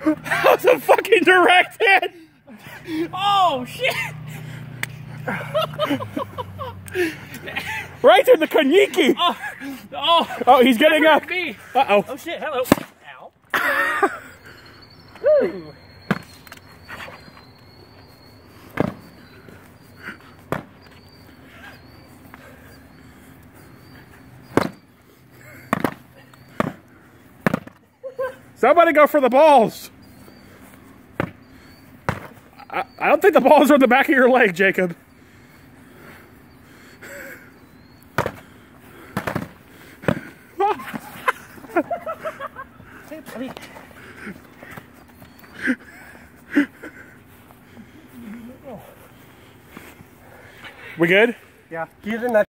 That was a fucking direct hit! Oh, shit! Right to the Kaniki! Oh, he's getting up! Me. Uh-oh. Oh, shit, hello. Ow. Woo. Somebody go for the balls! I don't think the balls are on the back of your leg, Jacob. We good? Yeah, get in that.